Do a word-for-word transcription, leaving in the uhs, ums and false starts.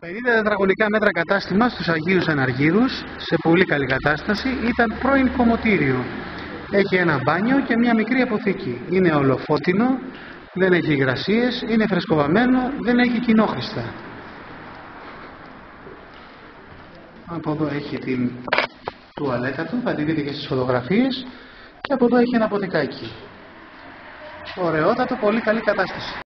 πενήντα τετραγωνικά μέτρα κατάστημα στους Αγίους Αναργύρους, σε πολύ καλή κατάσταση, ήταν πρώην κομμωτήριο. Έχει ένα μπάνιο και μια μικρή αποθήκη. Είναι ολοφώτινο, δεν έχει υγρασίες, είναι φρεσκοβαμμένο, δεν έχει κοινόχρηστα. Από εδώ έχει την τουαλέτα του, θα τη δείτε και στις φωτογραφίες, και από εδώ έχει ένα ποτικάκι. Ωραιότατο, πολύ καλή κατάσταση.